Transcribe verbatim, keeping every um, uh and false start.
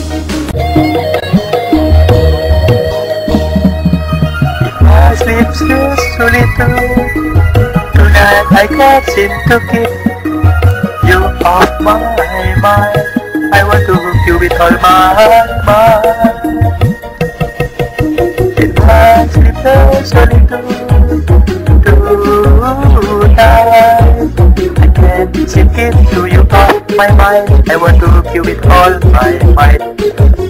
My sleep still so little. Tonight I can't seem to keep you off my mind. I want to hook you with all my mind. In my sleep there's so little tonight. I can't seem to keep you off my mind. I want to hook you with all my might.